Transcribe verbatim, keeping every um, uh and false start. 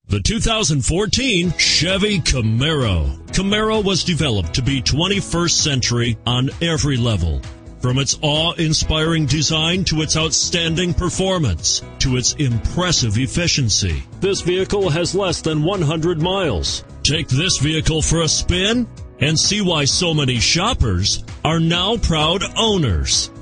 The two thousand fourteen Chevy Camaro. Camaro was developed to be twenty-first century on every level. From its awe-inspiring design to its outstanding performance to its impressive efficiency. This vehicle has less than one hundred miles. Take this vehicle for a spin and see why so many shoppers are now proud owners.